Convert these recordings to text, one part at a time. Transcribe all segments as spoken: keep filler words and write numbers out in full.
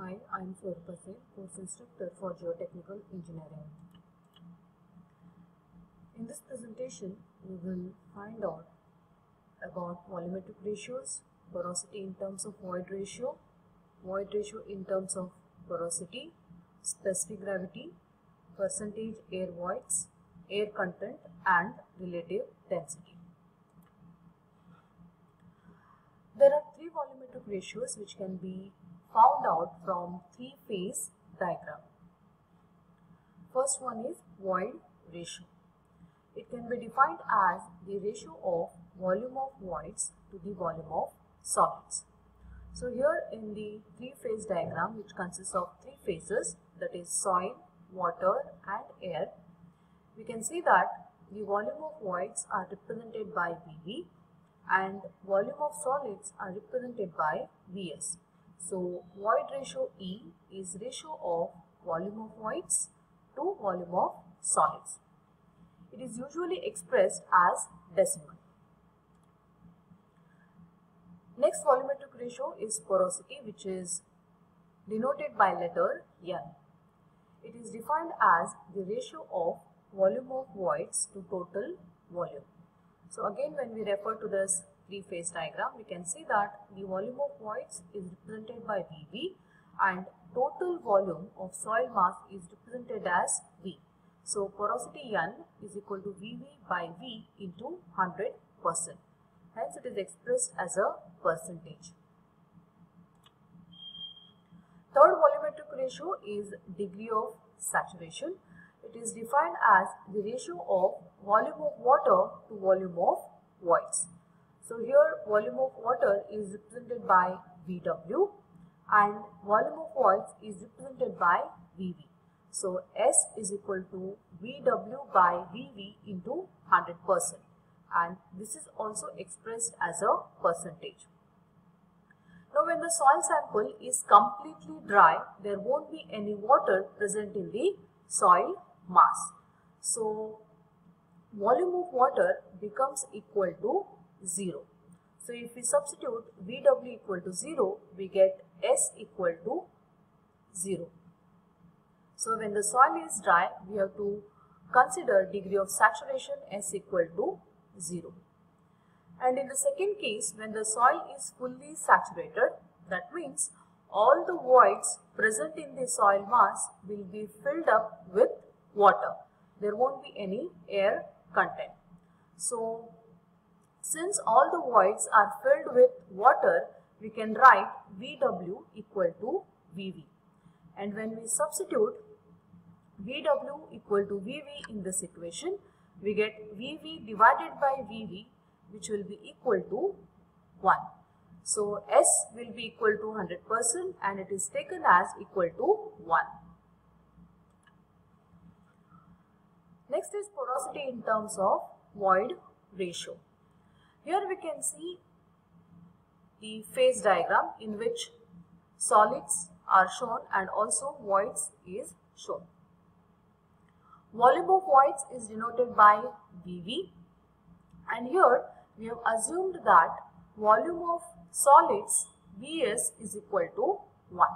Hi, I am Swaruppa Sen, course instructor for Geotechnical Engineering. In this presentation, we will find out about volumetric ratios, porosity in terms of void ratio, void ratio in terms of porosity, specific gravity, percentage air voids, air content and relative density. There are three volumetric ratios which can be found out from three-phase diagram. First one is void ratio. It can be defined as the ratio of volume of voids to the volume of solids. So here in the three-phase diagram, which consists of three phases, that is soil, water and air, we can see that the volume of voids are represented by V V and volume of solids are represented by V S. So void ratio E is ratio of volume of voids to volume of solids. It is usually expressed as decimal. Next volumetric ratio is porosity, which is denoted by letter N. It is defined as the ratio of volume of voids to total volume. So again, when we refer to this three-phase diagram, we can see that the volume of voids is represented by V V and total volume of soil mass is represented as V. So porosity N is equal to V V by V into one hundred percent. Hence it is expressed as a percentage. Third volumetric ratio is degree of saturation. It is defined as the ratio of volume of water to volume of voids. So here volume of water is represented by V W and volume of voids is represented by V V. So S is equal to V W by V V into one hundred percent, and this is also expressed as a percentage. Now when the soil sample is completely dry, there won't be any water present in the soil mass. So volume of water becomes equal to zero. So if we substitute V W equal to zero, we get S equal to zero. So when the soil is dry, we have to consider degree of saturation S equal to zero. And in the second case, when the soil is fully saturated, that means all the voids present in the soil mass will be filled up with water. There won't be any air content. So since all the voids are filled with water, we can write V W equal to V V. And when we substitute V W equal to V V in this equation, we get V V divided by V V, which will be equal to one. So S will be equal to one hundred percent and it is taken as equal to one. Next is porosity in terms of void ratio. Here we can see the phase diagram in which solids are shown and also voids is shown. Volume of voids is denoted by V V, and here we have assumed that volume of solids V S is equal to one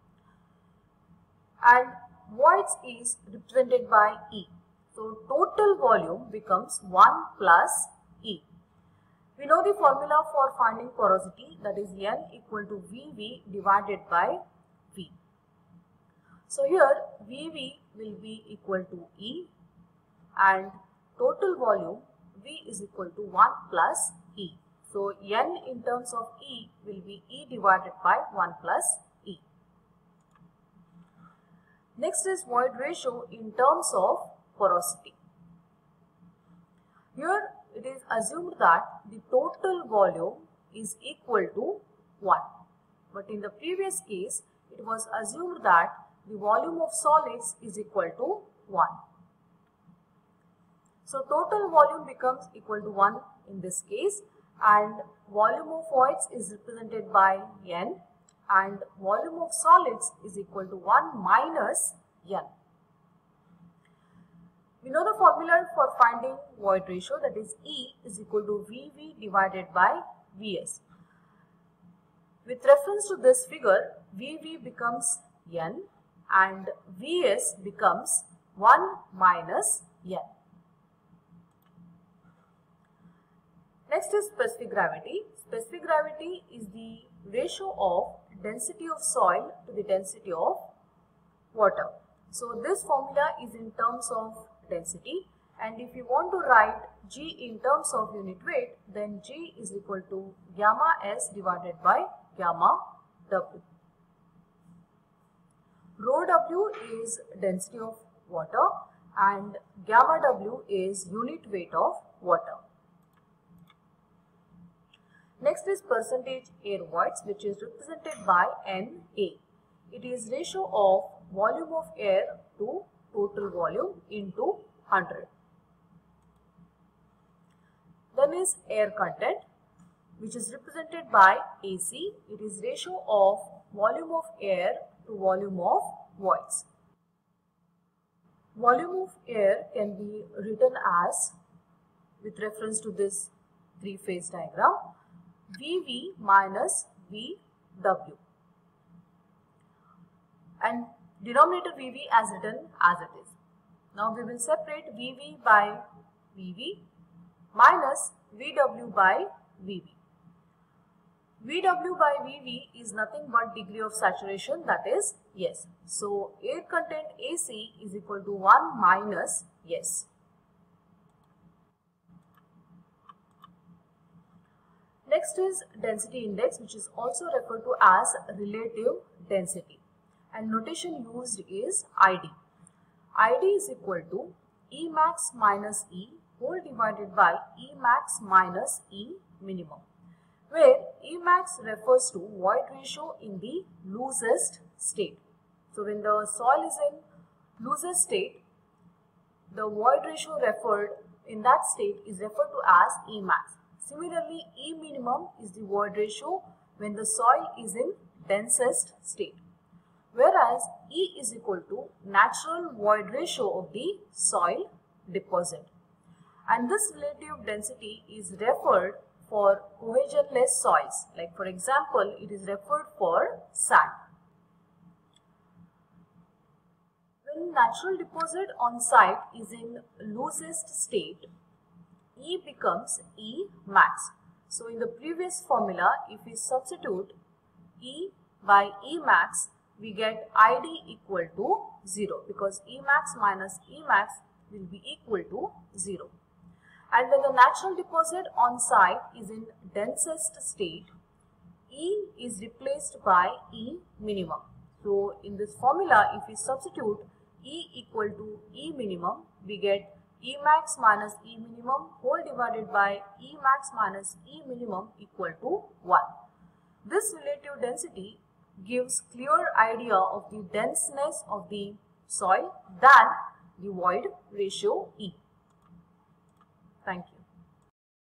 and voids is represented by E. So total volume becomes one plus E. We know the formula for finding porosity, that is N equal to V V divided by V. So here V V will be equal to E and total volume V is equal to one plus E. So N in terms of E will be E divided by one plus E. Next is void ratio in terms of porosity. Here it is assumed that the total volume is equal to one. But in the previous case, it was assumed that the volume of solids is equal to one. So total volume becomes equal to one in this case, and volume of voids is represented by N and volume of solids is equal to one minus N. We know the formula for finding void ratio, that is E is equal to V V divided by V S. With reference to this figure, V V becomes N and V S becomes one minus N. Next is specific gravity. Specific gravity is the ratio of density of soil to the density of water. So this formula is in terms of density, and if you want to write G in terms of unit weight, then G is equal to gamma S divided by gamma W. Rho W is density of water and gamma W is unit weight of water. Next is percentage air voids, which is represented by N A. It is ratio of volume of air to total volume into one hundred. Then is air content, which is represented by A C. It is ratio of volume of air to volume of voids. Volume of air can be written as, with reference to this three-phase diagram, V V minus V W, and denominator V V as written as it is. Now we will separate V V by V V minus V W by V V. V W by V V is nothing but degree of saturation, that is yes. So air content A C is equal to one minus yes. Next is density index, which is also referred to as relative density, and notation used is I D. I D is equal to E max minus E whole divided by E max minus E minimum, where E max refers to void ratio in the loosest state. So when the soil is in loosest state, the void ratio referred in that state is referred to as E max. Similarly, E minimum is the void ratio when the soil is in densest state, whereas E is equal to natural void ratio of the soil deposit. And this relative density is referred for cohesionless soils, like for example, it is referred for sand. When natural deposit on site is in loosest state, E becomes E max. So in the previous formula, if we substitute E by E max, we get I D equal to zero, because E max minus E max will be equal to zero. And when the natural deposit on site is in densest state, E is replaced by E minimum. So in this formula, if we substitute E equal to E minimum, we get E max minus E minimum whole divided by E max minus E minimum equal to one. This relative density gives clear idea of the denseness of the soil than the void ratio E. Thank you.